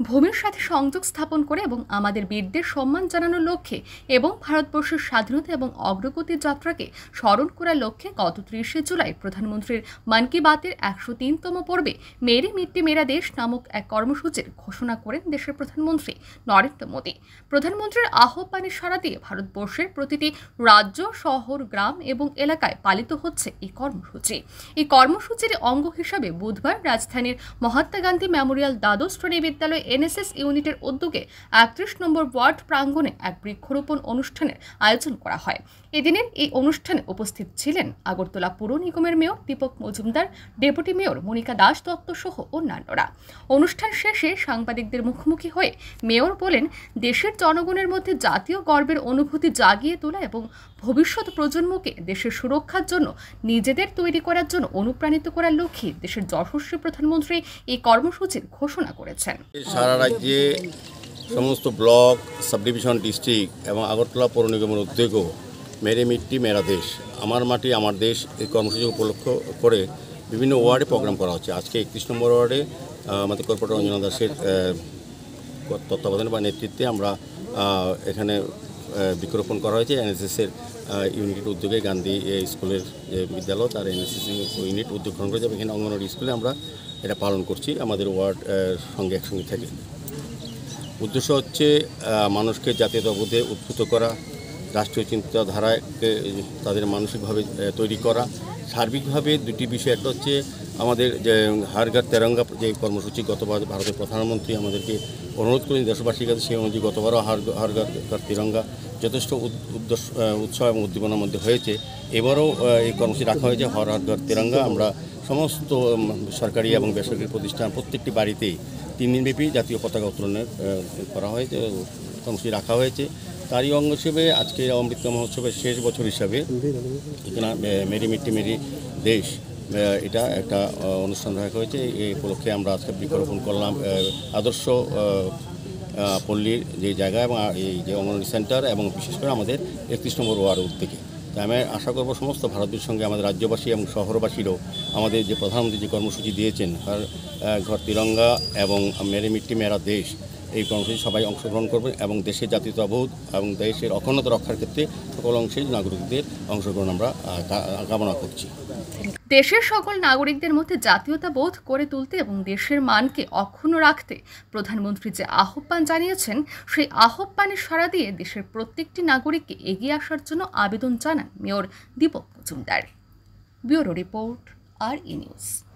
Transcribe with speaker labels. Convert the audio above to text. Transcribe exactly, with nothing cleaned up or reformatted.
Speaker 1: ভূমির সাথে সংযোগ স্থাপন করে এবং আমাদের বীরদের সম্মান জানানোর লক্ষ্যে এবং ভারতবর্ষের স্বাধীনতা এবং অগ্রগতির যাত্রাকে স্মরণ করার লক্ষ্যে গত ত্রিশে জুলাই প্রধানমন্ত্রীর মন কি বাতের একশো তিনতম পর্বে মেরে মিট্টি মেরা দেশ নামক এক কর্মসূচির ঘোষণা করেন দেশের প্রধানমন্ত্রী নরেন্দ্র মোদী। প্রধানমন্ত্রীর আহ্বানের সাড়া দিয়ে ভারতবর্ষের প্রতিটি রাজ্য, শহর, গ্রাম এবং এলাকায় পালিত হচ্ছে এই কর্মসূচি। এই কর্মসূচির অঙ্গ হিসাবে বুধবার রাজধানীর মহাত্মা গান্ধী মেমোরিয়াল দ্বাদশ শ্রেণী বিদ্যালয় এনএসএস ইউনিটের উদ্যোগে একত্রিশ নম্বর ওয়ার্ড প্রাঙ্গণে এক বৃক্ষরোপণ অনুষ্ঠানের আয়োজন করা হয়। এদিনের এই অনুষ্ঠানে উপস্থিত ছিলেন আগরতলা পুর নিগমের mayor Dipak Majumdar, deputy mayor Monika Das Dutta সহ অন্যান্যরা। অনুষ্ঠান শেষে সাংবাদিকদের মুখোমুখি হয়ে মেয়র বলেন, দেশের জনগণের মধ্যে জাতীয় গর্বের অনুভূতি জাগিয়ে তোলা এবং ভবিষ্যৎ প্রজন্মকে দেশের সুরক্ষার জন্য নিজেদের তৈরি করার জন্য অনুপ্রাণিত করার লক্ষ্যে দেশের যশস্বী প্রধানমন্ত্রী এই কর্মসূচির ঘোষণা করেছেন।
Speaker 2: সারা রাজ্যে সমস্ত ব্লক, সাব ডিভিশন, ডিস্ট্রিক্ট এবং আগরতলা পৌর নিগমের উদ্যোগও মেরে মিট্টি মেরা দেশ, আমার মাটি আমার দেশ এই কর্মসূচি উপলক্ষ করে বিভিন্ন ওয়ার্ডে প্রোগ্রাম করা হচ্ছে। আজকে একত্রিশ নম্বর ওয়ার্ডে আমাদের কর্পোরেটর অঞ্জনা দাসের তত্ত্বাবধানে বা নেতৃত্বে আমরা এখানে বৃক্ষরোপণ করা হয়েছে। এনএসএসের ইউনিটের উদ্যোগে গান্ধী স্কুলের যে বিদ্যালয় তার এনএসএস ইউনিট উদ্যোগ গ্রহণ করেছে। এখানে অঙ্গনওয়াড়ি স্কুলে আমরা এটা পালন করছি আমাদের ওয়ার্ড সঙ্গে একসঙ্গে থেকে। উদ্দেশ্য হচ্ছে মানুষকে জাতীয়তাবোধে উদ্বুদ্ধ করা, রাষ্ট্রীয় চিন্তাধারাকে তাদের মানসিকভাবে তৈরি করা। সার্বিকভাবে দুটি বিষয়, একটা হচ্ছে আমাদের যে হর ঘর তেরঙ্গা যে কর্মসূচি গতবার ভারতের প্রধানমন্ত্রী আমাদেরকে অনুরোধ করেন দেশবাসীর কাছে, সেই অনুযায়ী গতবারও হর হর ঘর তিরঙ্গা যথেষ্ট উৎসাহ এবং উদ্দীপনার মধ্যে হয়েছে। এবারও এই কর্মসূচি রাখা হয়েছে হর হর ঘর তিরঙ্গা। আমরা সমস্ত সরকারি এবং বেসরকারি প্রতিষ্ঠান প্রত্যেকটি বাড়িতেই তিন দিনব্যাপী জাতীয় পতাকা উত্তোলনের করা হয়েছে, কর্মসূচি রাখা হয়েছে। তারই অঙ্গ হিসেবে আজকে অমৃত মহোৎসবের শেষ বছর হিসাবে এখানে মেরি মিট্টি মেরি দেশ এটা একটা অনুষ্ঠান রাখা হয়েছে। এই উপলক্ষে আমরা আজকে বৃক্ষরোপণ করলাম আদর্শ পল্লীর যে জায়গা এবং এই যে অঙ্গনওয়াড়ি সেন্টার এবং বিশেষ করে আমাদের একত্রিশ নম্বর ওয়ার্ড উদ্যোগে। তাই আমি আশা করব সমস্ত ভারতের সঙ্গে আমাদের রাজ্যবাসী এবং শহরবাসীরও আমাদের যে প্রধানমন্ত্রী যে কর্মসূচি দিয়েছেন হর ঘর তিরঙ্গা এবং মেরে মিট্টি মেরা দেশ, এই কর্মসূচি সবাই অংশগ্রহণ করবে এবং দেশের জাতীয়তাবোধ এবং দেশের অখণ্ডতা রক্ষার ক্ষেত্রে সকল অংশের নাগরিকদের অংশগ্রহণ আমরা কামনা করছি।
Speaker 1: দেশের সকল নাগরিকদের মধ্যে জাতীয়তাবোধ করে তুলতে এবং দেশের মানকে অক্ষুণ্ণ রাখতে প্রধানমন্ত্রী যে আহ্বান জানিয়েছেন, সেই আহ্বানের সাড়া দিয়ে দেশের প্রত্যেকটি নাগরিককে এগিয়ে আসার জন্য আবেদন জানান mayor Dipak Majumdar. Bureau report, R E news.